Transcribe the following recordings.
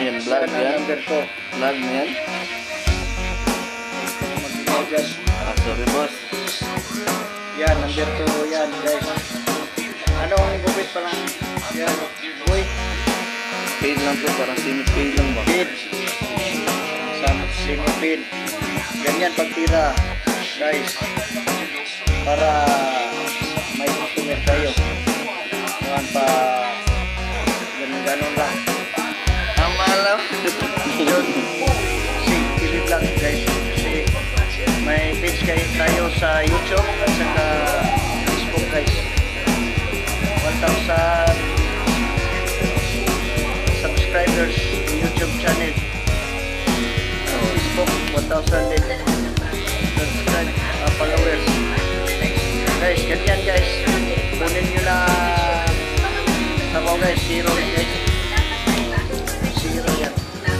yan, vlog yan. Number 2. Vlog na yan. Ah, sorry boss. Yan, number 2 yan guys. Anong gupit pa lang? Yan, boy. Paid lang po, parang semi-paid lang ba? Paid. Semi-paid. Ganyan pagtira guys. Para may customer tayo. Naman pa ganun lang. Tama lang. Yun. Silip lang guys. Kasi may page kayo tayo sa YouTube at saka Facebook guys. 1,000 subscribers YouTube channel. Facebook 1,000 din. Subscribe followers. Guys, ganyan guys. Kunin nyo na sabaw guys. 0 guys. 0 yan.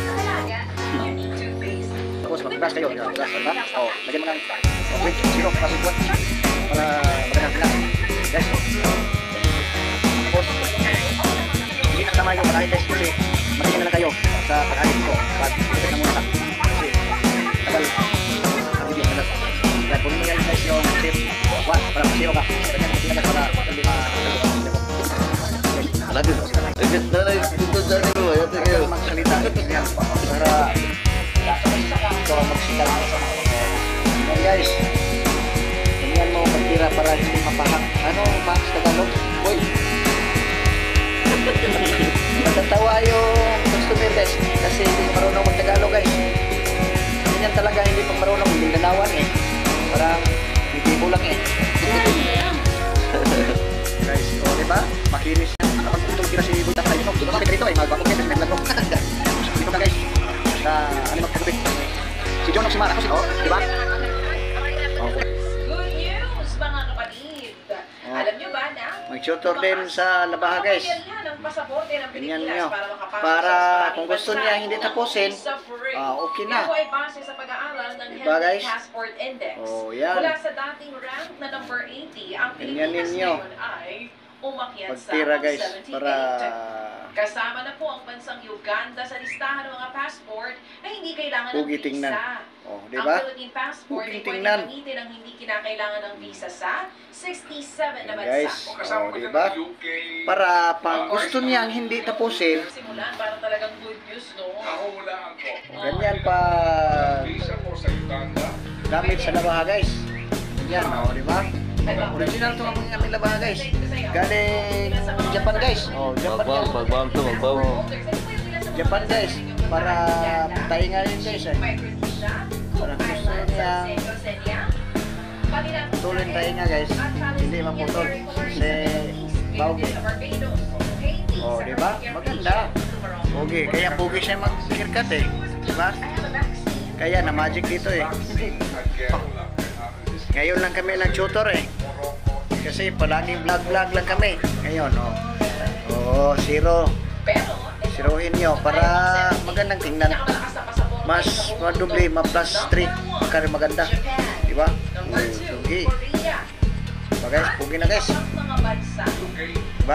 Tapos mag-gas kayo. Gas, diba? O, lagyan mo ng wait, 0. Pasipot. Para magandang lang. Guys. Tapos, hindi na tama yung pag-ahit guys. Kasi matigyan na lang kayo sa pag-ahit ko. Pag-ahit na muna sa. Kasi, tagal. Ang video, tagal. Kaya kunin mo yan guys yung tip 1 para mag-0 ka. Ganyan, magiging para hindi Lagi boss. Agad na lang. Ito dyan nyo. Ayate kayo. magsalita. Yan. Para ito ang magsikat. Yan guys. Ganyan mo magtira para hindi mapahak. Ano, Max Tagalog? Boy. Matatawa yung customer guys. Kasi hindi marunong mag-Tagalog guys. Ganyan talaga, hindi pang marunong Mindanawan eh. Parang hindi lang eh. Guys, o diba? Makinis yan. Kapag itong tira si Buta tayo, no? Dito kami dito eh. Magbakot kayo kasi may vlog ko. Dito na guys. Sa ano magkakupit. Si John o si Mara. O, diba? Okay. Good news mga kapatid. Alam nyo ba na? Mag-tutor din sa labaha guys. Ganyan nyo. Para kung gusto niya hindi tapusin, okay na. Ito ay base sa pag-aaral ng Diba, Henry guys? Passport Index. Oh, yan. Mula sa dating rank na number 80, ang Ganyan Pilipinas ninyo. ngayon ay umakyat sa Pagtira guys. 78. Para Kasama na po ang bansang Uganda sa listahan ng mga passport na hindi kailangan ng pugi tingnan. visa. O, Ang diba? Philippine passport Puging ay pwede tingnan. gamitin ang hindi kinakailangan ng visa sa 67 na bansa. Guys, o, diba? Para pag gusto niyang hindi tapusin, Simulan, parang talagang good news, no? ganyan pa gamit sa labaha guys. Ganyan, o, diba? Original to ang aming labaha guys. Galing Japan guys. O, Japan Magbawang, guys. magbawang to, magbawang. Japan guys. Para tayo nga rin guys eh. Para gusto niya tulin tayo nga guys. Hindi maputol. Kasi bawgi. O, diba? Maganda. Pogi. Kaya pogi siya mag-kirkat eh. Diba? Kaya na magic dito eh. Ngayon lang kami nag-tutor eh. Kasi palaging vlog-vlog lang kami. Ngayon, oh. Oh, zero. Zerohin nyo para magandang tingnan. Mas madoble, ma-plus 3. Magkari maganda. Diba? Pugi. Diba guys? Pugi na guys. Diba?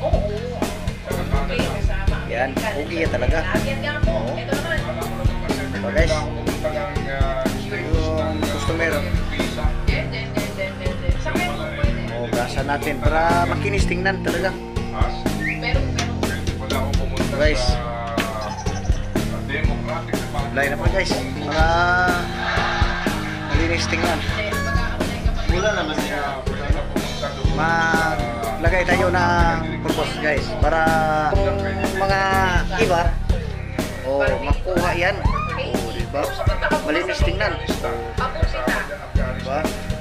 Yan. Pugi ya talaga. Oo. Diba guys? Yung customer. O, gasa natin para makinis tingnan talaga. Guys. Lain na po guys. Mga malinis tingnan. Wala naman siya. Maglagay tayo ng purpose guys. Para kung mga iba o makuha yan. O, diba? Malinis tingnan. Diba?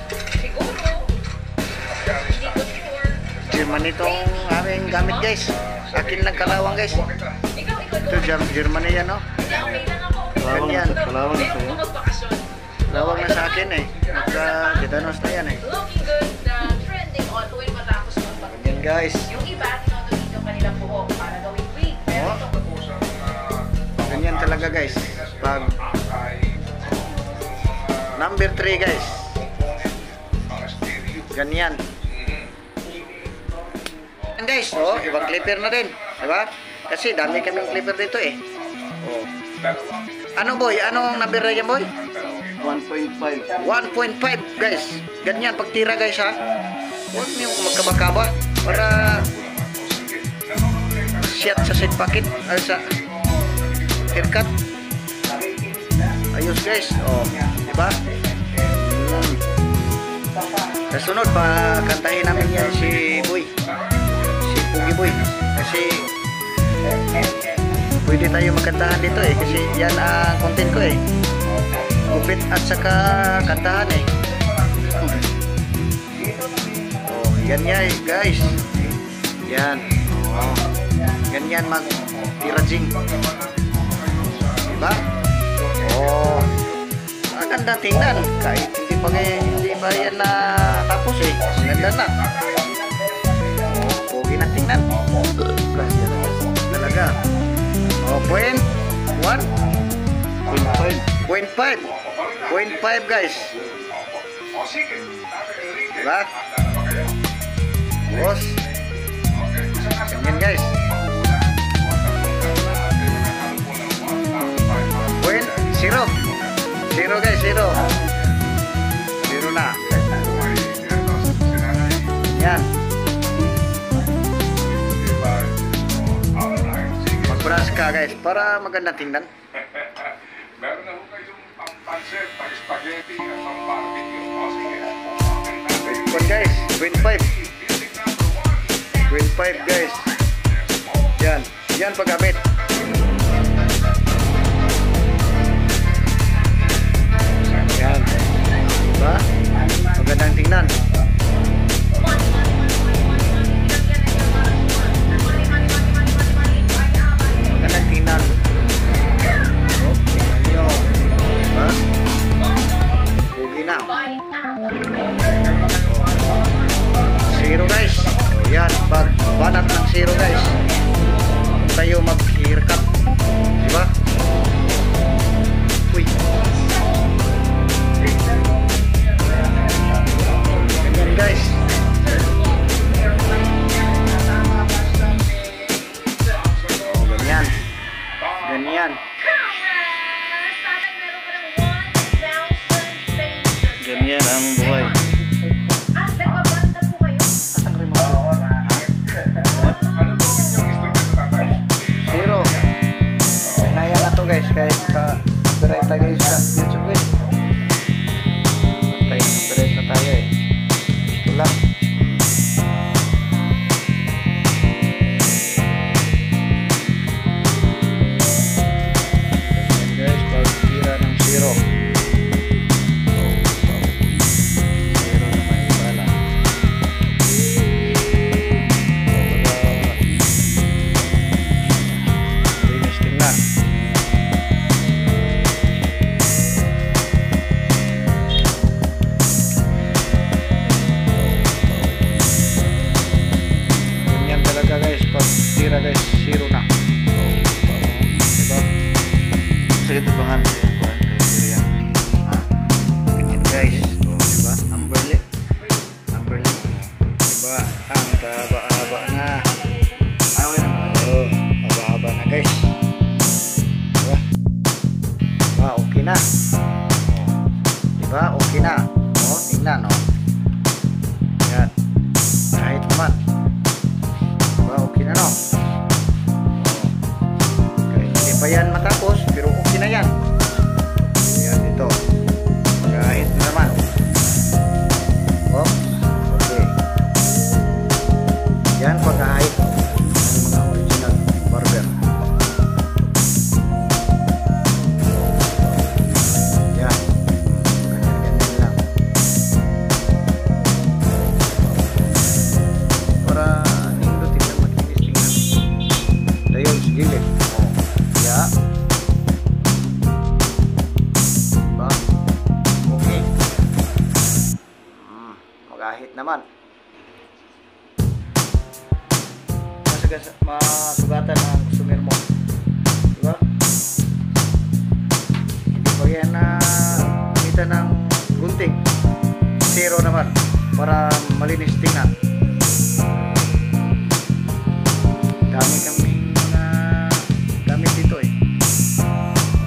German itong aming gamit guys. Akin lang kalawang guys. Ito Germany yan no. Kalawang Ganyan. na, kalawang na sa'yo. Lawang na sa akin eh. Nagka-gitanos na yan eh. Looking good na trending on tuwing matapos magpag. Ganyan guys. Yung iba, tinutulid yung kanilang buhok para gawing wig. Pero Oh. ito, Ganyan talaga guys. Pag number 3 guys. Ganyan. Yan guys, oh, ibang clipper na rin, diba? Kasi dami kaming clipper dito eh. Ano boy? Anong number na yan boy? 1.5. 1.5 guys. Ganyan pagtira guys ha. Huwag niyo magkabakaba para shot sa side pocket ay sa haircut. Ayos guys. Oh, di ba? Kasunod pa kantahin namin yan si Boy. Si Pugi Boy. Kasi pwede tayo magkantahan dito eh kasi yan ang content ko eh. Gupit at saka kantahan eh. Oh, yan yan guys. Yan. Oh. Ganyan mag-tirajing. Diba? Oh. Maganda tingnan. Kahit hindi pa yan na tapos eh. Maganda na. Oh, pogi na tingnan. Talaga. Oh, point 1? 0.5 guys. Diba? Bos. Ganyan guys. Point 0 guys, 0 na. Yan. Mag-brush ka guys para maganda tingnan. Meron na ho kayong pang-pancet, pang-spaghetti, at pang-barbecue. O sige. But guys, 0.5 guys. Yan. Yan paggamit. Yan. Diba? Magandang tingnan. Magandang tingnan. Pugi na. 0 guys. Yan, banat ng 0 guys. Tayo mag-haircut. Diba? Uy. Ganyan guys. Oh, ganyan. Ganyan. Ganyan ang buhay. Zero. Naya na to guys kahit copyright tayo sa YouTube guys. Copyright na tayo eh. Ito lang. Guys, pagtira ng 0. Tira guys, 0 na. Diba? Sige ito bahan ko yan. Ganyan guys. Diba? Amberly. Diba? Ang haba-haba na. Oh, haba-haba na guys. Diba? Diba? Okay na. Diba? Okay na. Oh, tingnan oh. Yan. Kahit naman. Okay na no. Okay, hindi pa yan matapos pero okay na yan. Yan ito. Kahit naman. Oh, okay. Yan pagkahit ng mga original barber. Yan. Ganyan lang. Para gilid. Ya. Diba? Okay. Magahit naman. Masugatan ang customer mo. Diba? Hindi pa yan na kumita ng gunting. 0 naman. Para malinis tingnan. Dami kami gamit dito eh.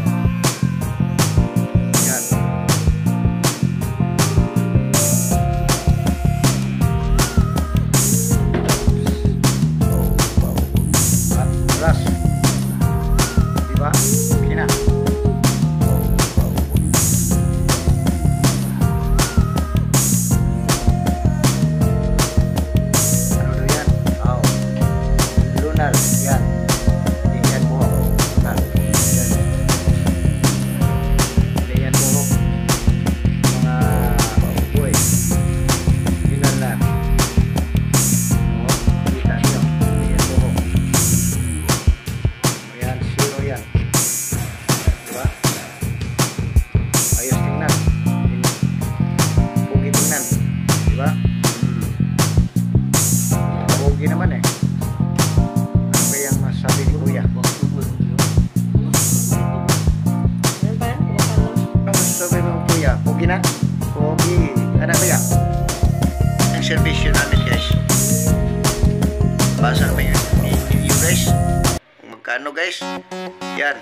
magkano guys. Yan.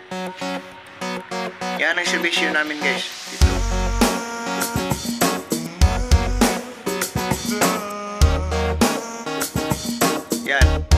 Yan ang servisyo namin guys. Dito. Yan.